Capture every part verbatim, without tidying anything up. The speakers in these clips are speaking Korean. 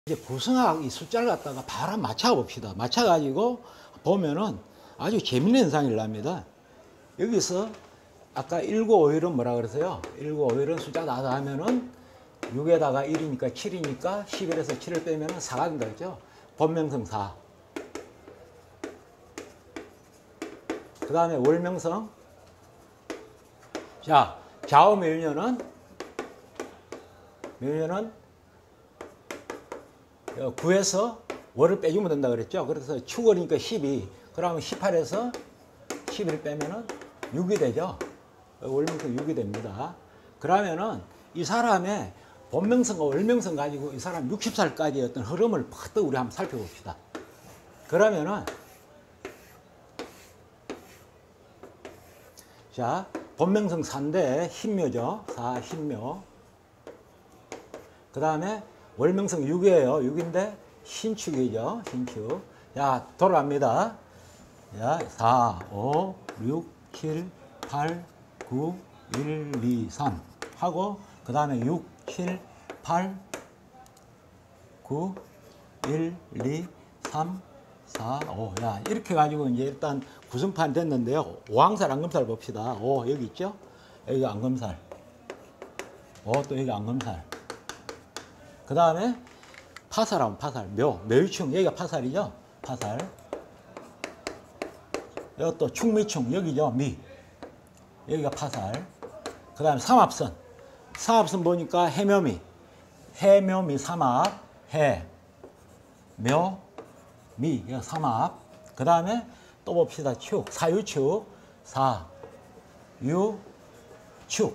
이제 구성학 이 숫자를 갖다가 바로 맞춰 봅시다. 맞춰 가지고 보면은 아주 재밌는 현상이 일어납니다. 여기서 아까 일구오일은 뭐라 그랬어요? 일구오일은 숫자 다 하면은 육에다가 일이니까 칠이니까 십일에서 칠을 빼면은 사가 된다 그랬죠? 본명성 사. 그 다음에 월명성. 자, 좌우 묘년은 묘년은 구에서 월을 빼주면 된다 그랬죠? 그래서 축월이니까 십이. 그러면 십팔에서 십일 빼면은 육이 되죠? 월명성 육이 됩니다. 그러면은 이 사람의 본명성과 월명성 가지고 이 사람 육십 살까지의 어떤 흐름을 팍 우리 한번 살펴봅시다. 그러면은 자, 본명성 사인데 신묘죠. 사, 신묘. 그 다음에 월명성 육이에요. 육인데 신축이죠. 신축. 자, 돌아갑니다. 자, 사, 오, 육, 칠, 팔, 구, 일, 이, 삼 하고 그 다음에 육, 칠, 팔, 구, 일, 이, 삼, 사, 오. 야, 이렇게 가지고 이제 일단 구성판 됐는데요. 오항살, 안검살 봅시다. 오, 여기 있죠? 여기가 안검살. 오, 또 여기 안검살. 그 다음에 파살하면 파살. 묘, 묘유충. 여기가 파살이죠? 파살. 여기 또 충미충. 여기죠? 미. 여기가 파살. 그 다음에 삼합선. 삼합선 보니까 해묘미. 해묘미 삼합. 해. 묘. 미. 여기 삼합. 그 다음에 또 봅시다. 축. 사유축. 사. 유. 축.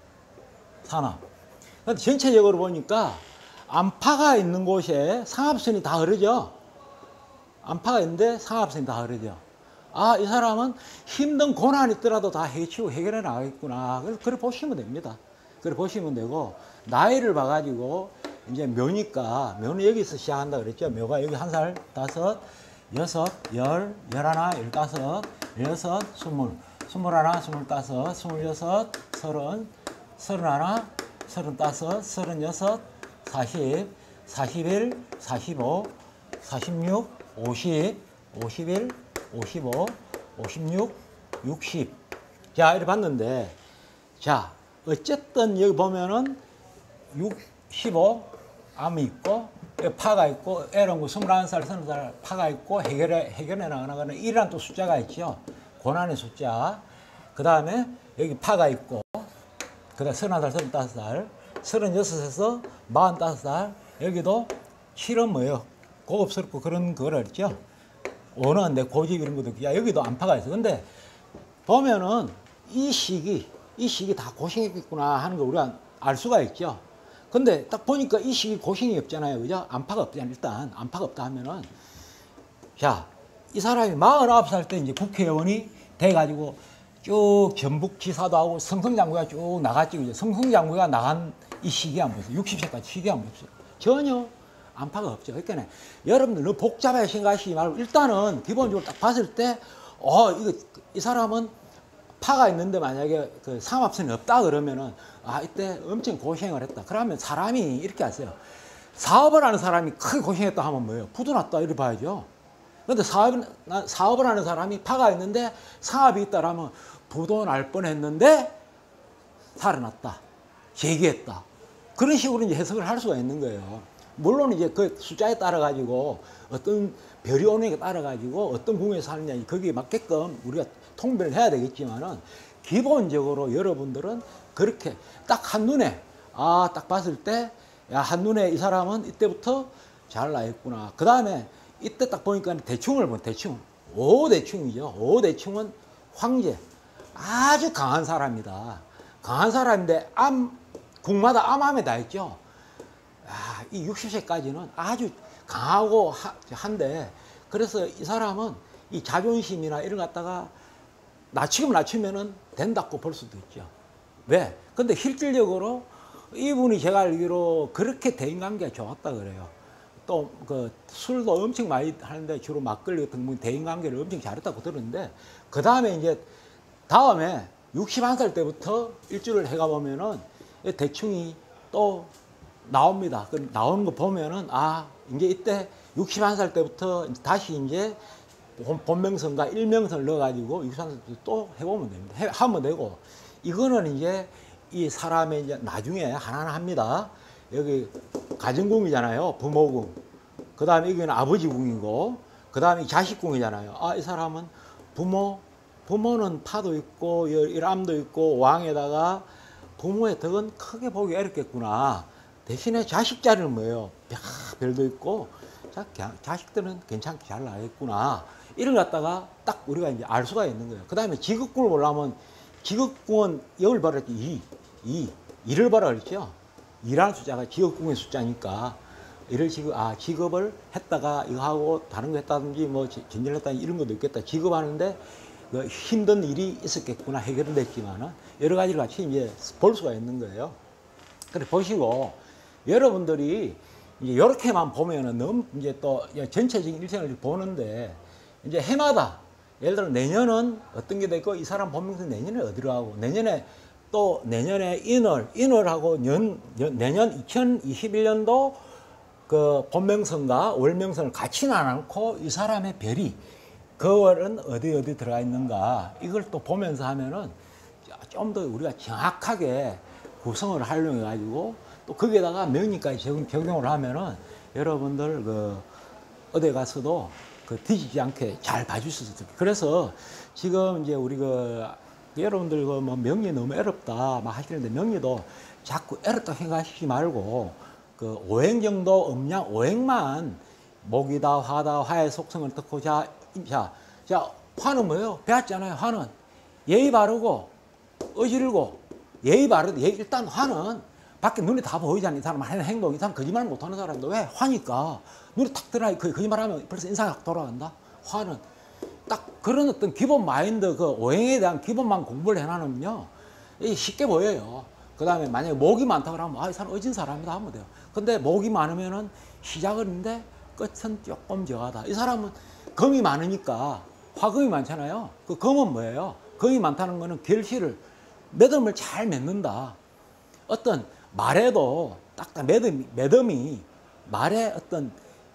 산합. 근데 전체적으로 보니까 안파가 있는 곳에 상합선이 다 흐르죠. 안파가 있는데 상합선이 다 흐르죠. 아, 이 사람은 힘든 고난이 있더라도 다 해치고 해결해 나가겠구나. 그래서 그래 보시면 됩니다. 그래 보시면 되고, 나이를 봐가지고 이제 묘니까, 묘는 여기서 시작한다 그랬죠. 묘가 여기 한 살, 다섯, 여섯, 열, 열하나, 열다섯, 열여섯, 스물, 스물하나, 스물다섯, 스물여섯, 서른, 서른하나, 서른다섯, 서른여섯, 사십, 사십일, 사십오, 사십육, 오십, 오십일, 오십오, 오십육, 육십. 자, 이렇게 봤는데, 자, 어쨌든 여기 보면은 육십오, 암이 있고, 파가 있고, 애런 거 스물한 살, 서른 살 파가 있고, 해결해, 해결해 나가는 일이란 또 숫자가 있죠. 고난의 숫자. 그 다음에 여기 파가 있고, 그 다음에 서른한 살, 서른다섯 살. 서른여섯에서 마흔다섯 살. 여기도 칠은 뭐예요? 고급스럽고 그런 거를 했죠. 오는 내 고집 이런 것도. 야, 여기도 안파가 있어. 근데 보면은 이 시기, 이 시기 다 고생했겠구나 하는 거 우리가 알 수가 있죠. 근데 딱 보니까 이 시기 고생이 없잖아요. 그죠? 안파가 없잖아요. 일단 안파가 없다 하면은, 자, 이 사람이 마흔아홉 살 때 이제 국회의원이 돼가지고 쭉 전북지사도 하고 성성장구가 쭉 나갔지. 그죠? 성성장구가 나간 이 시기 한번 보세요. 육십 세까지 시기 한번 보세요. 전혀 안파가 없죠. 그러니까 여러분들 너무 복잡하게 생각하시지 말고 일단은 기본적으로 딱 봤을 때, 어, 이거, 이 사람은 파가 있는데 만약에 그 삼합선이 없다 그러면은, 아, 이때 엄청 고생을 했다. 그러면 사람이 이렇게 하세요. 사업을 하는 사람이 크게 고생했다 하면 뭐예요? 부도났다. 이렇게 봐야죠. 근데 사업, 사업을 하는 사람이 파가 있는데 사업이 있다라면 부도 날 뻔했는데 살아났다. 재기했다. 그런 식으로 이제 해석을 할 수가 있는 거예요. 물론 이제 그 숫자에 따라 가지고 어떤 별이 오는 게 따라 가지고 어떤 궁에 사느냐 거기에 맞게끔 우리가 통변을 해야 되겠지만은 기본적으로 여러분들은 그렇게 딱 한눈에, 아, 딱 봤을 때, 야, 한눈에 이 사람은 이때부터 잘 나있구나. 그 다음에 이때 딱 보니까 대충을 보 대충. 오대충이죠. 오대충은 황제. 아주 강한 사람이다. 강한 사람인데 암, 국마다 암암에 다 있죠. 아, 이 육십 세까지는 아주 강하고 하, 한데, 그래서 이 사람은 이 자존심이나 이런 거 갖다가 낮추면 낮추면은 된다고 볼 수도 있죠. 왜? 근데 실질적으로 이분이 제가 알기로 그렇게 대인관계가 좋았다 그래요. 또 그 술도 엄청 많이 하는데 주로 막걸리 같은 거 대인관계를 엄청 잘했다고 들었는데, 그 다음에 이제 다음에 육십한 살 때부터 일주를 해가 보면은 대충이 또 나옵니다. 그 나오는 거 보면은 아 이제 이때 육십일 살 때부터 다시 이제 본명성과 일명성을 넣어가지고 육십일 살 때 또 해보면 됩니다. 해, 하면 되고 이거는 이제 이 사람의 이제 나중에 하나하나 합니다. 여기 가정궁이잖아요. 부모궁. 그 다음에 여기는 아버지궁이고 그 다음에 자식궁이잖아요. 아 이 사람은 부모 부모는 파도 있고 일암도 있고 왕에다가 부모의 덕은 크게 보기 어렵겠구나. 대신에 자식 자리는 뭐예요? 별도 있고 자, 자식들은 괜찮게 잘 나겠구나. 이를 갖다가 딱 우리가 이제 알 수가 있는 거예요. 그 다음에 직업궁을 보려면 직업궁은 여기를 봐라 이, 이, 이를 봐라 그랬죠. 이라는 숫자가 직업궁의 숫자니까 이를 지금 아 직업을 했다가 이거 하고 다른 거 했다든지 뭐 전쟁을 했다든지 이런 것도 있겠다. 직업하는데 그 힘든 일이 있었겠구나 해결은 됐지만은 여러 가지를 같이 이제 볼 수가 있는 거예요. 그래 보시고 여러분들이 이제 이렇게만 보면은 너무 이제 또 전체적인 일생을 보는데 이제 해마다 예를 들어 내년은 어떤 게 되고 이 사람 본명성 내년에 어디로 하고 내년에 또 내년에 인월 인월하고 년, 년 내년 이천이십일 년도 그 본명성과 월명성을 같이 나눠놓고 이 사람의 별이 그 월은 어디 어디 들어가 있는가 이걸 또 보면서 하면은 좀 더 우리가 정확하게 구성을 활용해 가지고 또 거기에다가 명리까지 적용, 적용을 하면은 여러분들 그 어디 가서도 그 뒤지지 않게 잘 봐줄 수 있어요. 그래서 지금 이제 우리 그 여러분들 그 뭐 명리 너무 어렵다 막 하시는데 명리도 자꾸 어렵다 생각하시지 말고 그 오행 정도 음양 오행만 목이다 화다 화의 속성을 듣고 자, 자, 자 화는 뭐예요? 배웠잖아요. 화는 예의 바르고 어지르고 예의 바르고 예의, 일단 화는 밖에 눈에 다 보이잖아요. 이 사람 하는 행동, 이 사람 거짓말 못하는 사람인데 왜? 화니까 눈에 탁 들어가 그 거짓말하면 벌써 인상이 확 돌아간다. 화는 딱 그런 어떤 기본 마인드 그 오행에 대한 기본만 공부를 해놔면요 쉽게 보여요. 그 다음에 만약에 목이 많다 그러면 아, 이 사람 어진 사람이다 하면 돼요. 근데 목이 많으면은 시작은 있는데 끝은 조금 저하다. 이 사람은 금이 많으니까 화금이 많잖아요. 그 금은 뭐예요? 금이 많다는 거는 결실을 매듭을 잘 맺는다. 어떤 말에도 딱딱 매듭이, 매듭이 말에 어떤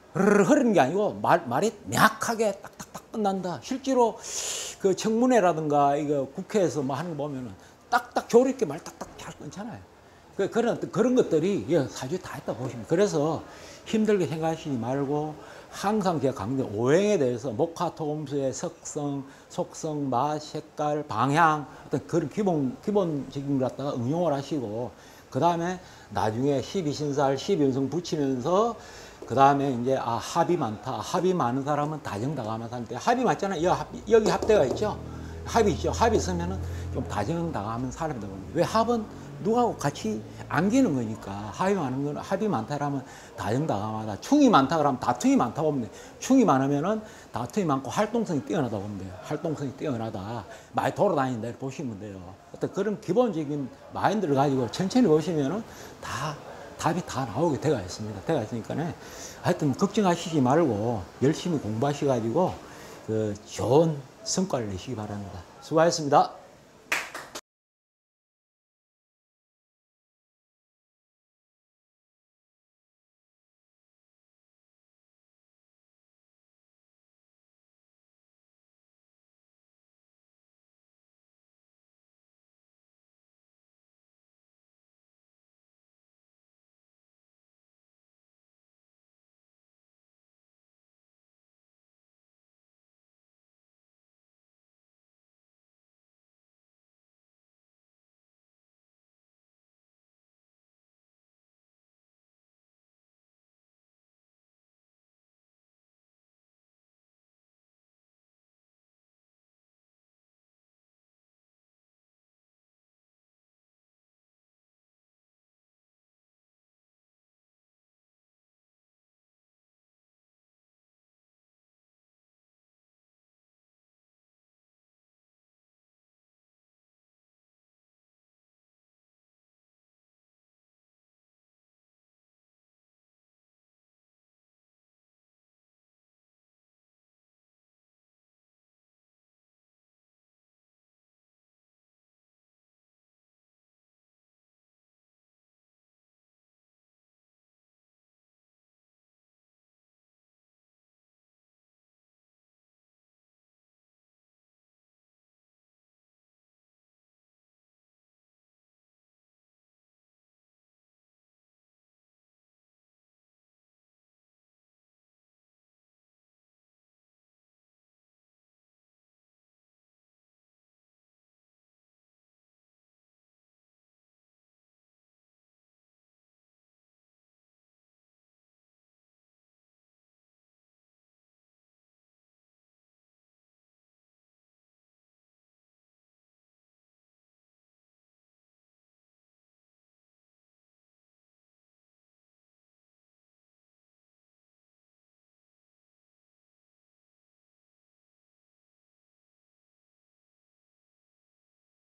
흐르는 게 아니고 말, 말이 명확하게 딱딱딱 끝난다. 실제로 그 청문회라든가 이거 국회에서 뭐 하는 거 보면은 딱딱 조리 있게 말 딱딱 잘 끊잖아요. 그, 그런, 그런 것들이 사주에 다 있다 보시면. 그래서 힘들게 생각하시지 말고 항상 제가 강조 오행에 대해서 목화토금수의 석성, 속성, 맛, 색깔, 방향 어떤 그런 기본, 기본적인 걸 갖다가 응용을 하시고 그 다음에 나중에 십이신살, 십연성 붙이면서 그 다음에 이제 아 합이 많다. 합이 많은 사람은 다정다감한 사람인데 합이 많잖아요. 여기, 합, 여기 합대가 있죠. 합이 있죠. 합이 있으면은 좀 다정다감한 사람이다 보니 왜 합은 누구하고 같이 안기는 거니까 합이 많은 건 합이 많다라면 다정다감하다. 충이 많다 그러면 다툼이 많다 보면 돼. 충이 많으면은 다툼이 많고 활동성이 뛰어나다 보면 돼요. 활동성이 뛰어나다. 많이 돌아다닌다 이렇게 보시면 돼요. 어떤 그런 기본적인 마인드를 가지고 천천히 보시면은 다 답이 다 나오게 되어 있습니다. 되어 있으니까는 하여튼 걱정하시지 말고 열심히 공부하셔 가지고 그 좋은 성과를 내시기 바랍니다. 수고하셨습니다.